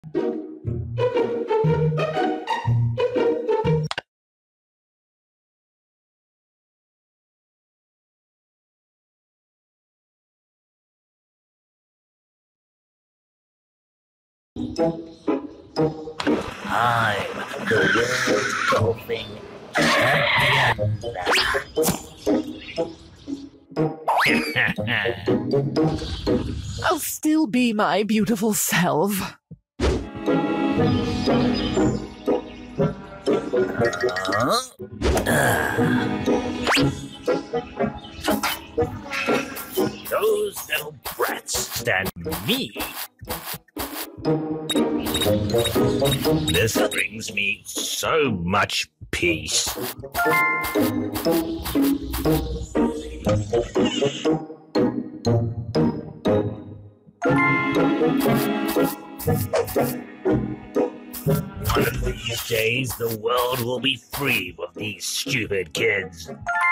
I'm the world golfing champion. I'll still be my beautiful self. Those little brats stand me. This brings me so much peace. One of these days, the world will be free of these stupid kids.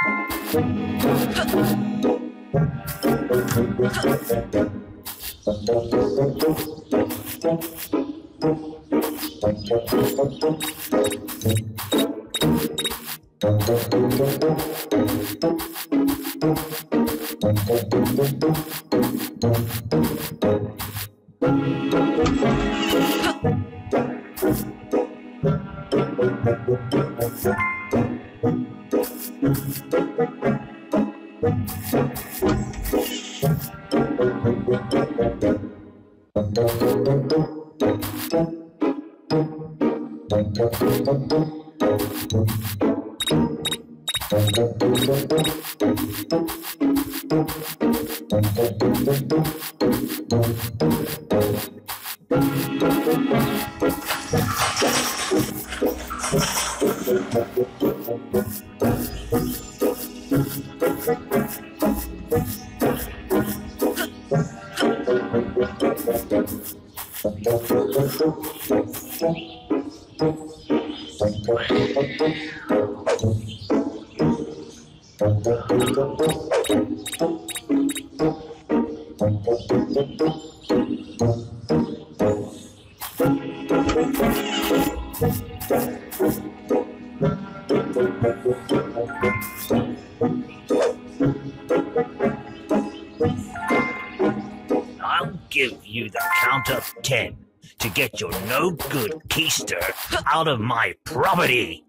I'll give you the count of 10 to get your no-good keister out of my property.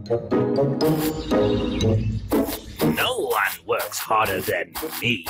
No one works harder than me.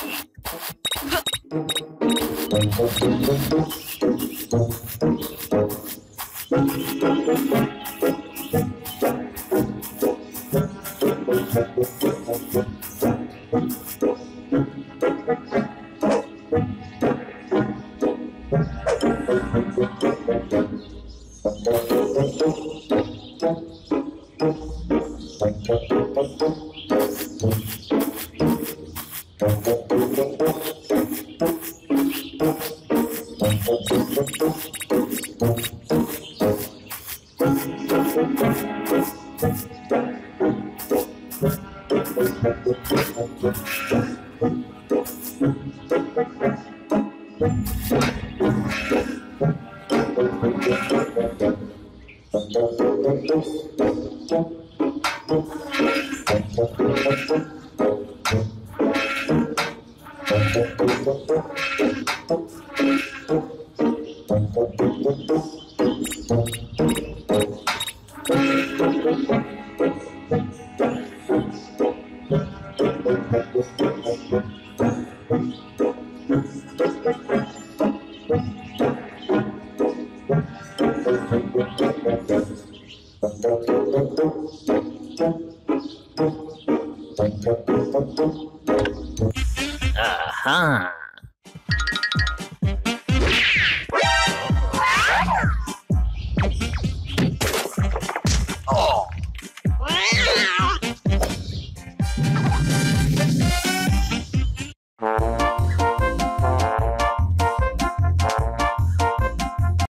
Aha!